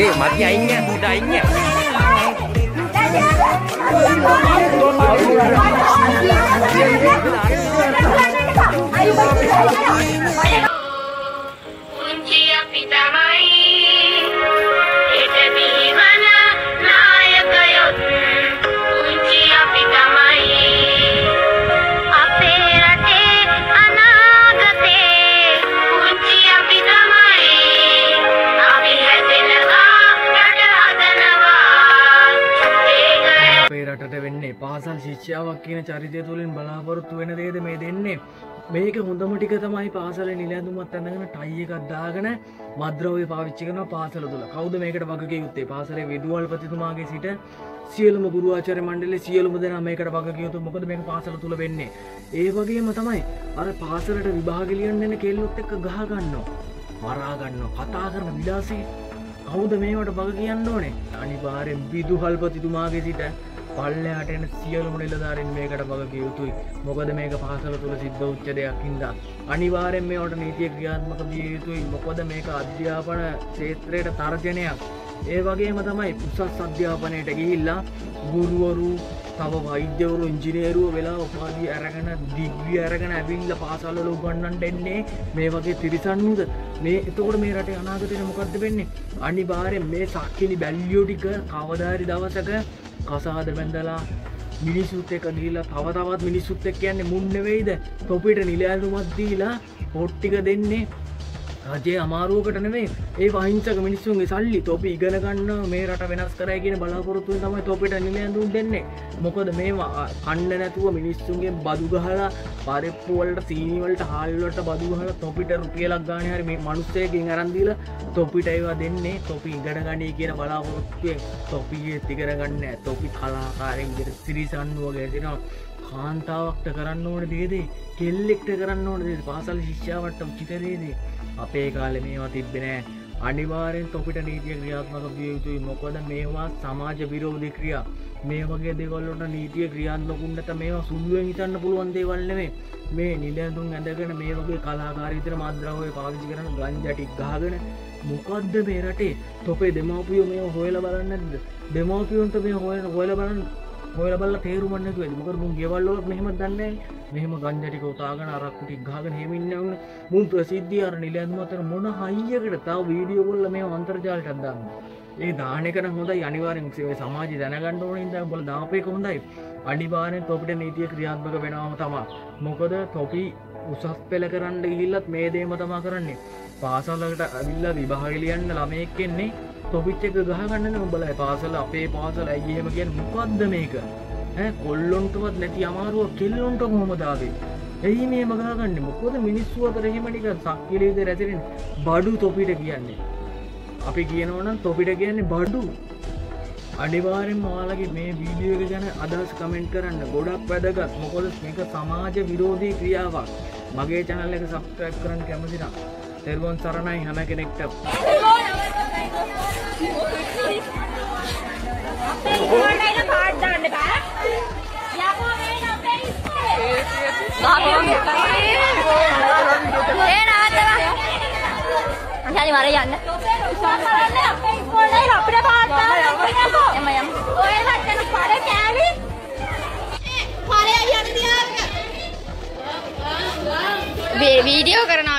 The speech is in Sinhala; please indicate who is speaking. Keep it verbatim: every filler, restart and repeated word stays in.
Speaker 1: Eh, mati aingnya, udah aingnya.
Speaker 2: Kunci api damai, itu di mana nayaka yot. Kunci api damai, ape rate anagate. Kunci api damai, api hadanawa, rata hadanawa.
Speaker 3: අපේ රටට වෙන්නේ පාසල් ශිෂ්‍යාවක් කියන චරිතය තුලින් බලාපොරොත්තු වෙන දේද මේ දෙන්නේ මේක හොඳම ටික තමයි පාසලේ නිලැඳුමත් අඳගෙන ටයි එකක් දාගෙන මද්ද්‍රව්‍ය පාවිච්චි කරනවා පාසල තුල කවුද මේකට වග කිය යුත්තේ පාසලේ විදුහල්පතිතුමාගේ සිට සියලුම ගුරු ආචාර්ය මණ්ඩලයේ සියලුම දෙනා මේකට වග කිය යුතු මොකද මේක පාසල තුල වෙන්නේ ඒ වගේම තමයි අර පාසලට විභාග ලියන්න එන කෙල්ලොත් එක්ක ගහ ගන්නවා මරා ගන්නවා කතා කරන විලාසී කවුද මේවට වග කියන්න ඕනේ අනිවාර්යෙන් විදුහල්පතිතුමාගේ සිට පල්ලෙහාට එන සියලුම නිලධාරීන් මේකට වග කිය යුතුයි. මොකද මේක පාසල තුල සිද්ධ වෙච්ච දෙයක් හින්දා අනිවාර්යෙන් මේවට නීතිය ක්‍රියාත්මක විය යුතුයි. මොකද මේක අධ්‍යාපන ක්ෂේත්‍රයට තර්ජනයක්. ඒ වගේම තමයි උසස් අධ්‍යාපනයට ගිහිල්ලා ගුරුවරු, තව වෛද්‍යවරු, ඉංජිනේරුවෝ වෙලා උපාධිය අරගෙන ඩිග්‍රී අරගෙන ඇවිල්ලා පාසල් වල උගන්වන්න දෙන්නේ මේ වගේ තිරිසන්නුද? මේ එතකොට මේ රටේ අනාගතේ මොකද්ද වෙන්නේ? අනිවාර්යෙන් මේ සක්කිලි බැල්ලියෝ ටික කවදාරි දවසක කසාද බැඳලා මිනිසුත් එක්ක ගිහිල්ලා තව තවත් මිනිසුත් එක්ක යන්නේ මුන් නෙවෙයිද තොපිට නිලැඳුමක් දීලා පොට් ටික දෙන්නේ රජේ අමාරුවකට නෙවෙයි ඒ වහිංසක මිනිස්සුන්ගේ සල්ලි තොපි ඉගෙන ගන්න මේ රට වෙනස් කරයි කියන බලාපොරොත්තුෙන් තමයි තොපිට නිලැඳුම් දෙන්නේ මොකද මේවා කන්න නැතුව මිනිස්සුන්ගේ බදු ගහලා පරිප්පු වලට සීනි වලට හාල් වලට බදු ගහලා තොපිට රුපියලක් ගානේ හරි මේ මිනිස්සෙකින් අරන් දීලා තොපිට ඒවා දෙන්නේ තොපි ඉගෙන ගන්නයි කියන බලාපොරොත්තුෙන් තොපියේ ඉගෙන ගන්න නැහැ තොපි කලාකාරයෙන් විදිහට සිරිසන් වගේ දෙනවා කාන්තාවක්ට කරන්න ඕනේ දේද කෙල්ලෙක්ට කරන්න ඕනේ දේද පාසල් ශිෂ්‍යාවට උචිත දේද අපේ කාලේ මේවා තිබ්බේ නෑ අනිවාර්යෙන් තොපිට නීතිය ක්‍රියාත්මක විය යුතුයි මොකද මේවා සමාජ විරෝධී ක්‍රියා මේ වගේ දේවල් වලට නීතිය ක්‍රියාත්මක වුණත් මේවා සුළුවෙන් හිතන්න පුළුවන් දේවල් නෙමෙයි මේ නිලැඳුම් ඇඳගෙන මේ වගේ කලාකාරී විතර මද්ද්‍රව්‍ය පාවිච්චි කරන ගංජා ටික ගහගෙන මොකද්ද මේ රටේ තොපේ දෙමව්පියෝ මේව හොයලා බලන්නේ නැද්ද දෙමව්පියොන්ට මේ හොයන හොයලා බලන්න හොයලා බලලා තේරුම් ගන්න නැතුවද මොකද මුන් ගෙවල් වල මෙහෙම දන්නේ නැහැ මෙහෙම ගංජා ටික උතාගෙන අරක්කු ටික ගහගෙන එහෙම ඉන්නේ වුණ මුන් ප්‍රසිද්ධිය අර නිලැඳුම අතර මොන හයියකට තව වීඩියෝ වල මේව අන්තර්ජාලයට දානවා ඒ දාන එක නම් හොඳයි අනිවාර්යෙන් මේ සමාජය දැනගන්න ඕනේ ඉතින් උඹලා දාපේක හොඳයි අනිවාර්යෙන් තොපිට නීතිය ක්‍රියාත්මක වෙනවම තමයි මොකද තොපි උසස් පෙළ කරන්න ගිහිල්ලත් මේ දේම තමයි කරන්නේ පාසලකට අවිල්ලා විභාග ලියන්න ළමයෙක් එන්නේ තොපිත් එක ගහ ගන්නනේ උඹලා පාසල අපේ පාසල අයියේ එහෙම කියන්නේ මොකද්ද මේක ඈ කොල්ලොන්ටවත් නැති අමාරුව කෙල්ලොන්ට කොහොමද ආවේ එයි මේම ගහගන්නේ මොකද මිනිස්සු අතර එහෙම ටික සක්කිලීද රැඳෙන්නේ බඩු තොපිට කියන්නේ අපි කියනවනම් තොපිට කියන්නේ බඩු අනිවාර්යෙන්ම ඔයාලගේ මේ වීඩියෝ එක ගැන අදහස් කමෙන්ට් කරන්න ගොඩක් වැදගත් මොකද මේක සමාජ විරෝධී ක්‍රියාවක් මගේ channel එක subscribe කරන්න කැමති නම් තෙරුවන් සරණයි හැම කෙනෙක්ට
Speaker 4: Jadi mari yන්න. සමහරවල් අපේ ඉස්කෝලේ අපිට පාස් කරන්න එම යම්. ඔයලා දැන් පාඩ කෑවි. පාරේ යන්න දියාක. මේ වීඩියෝ කරනවා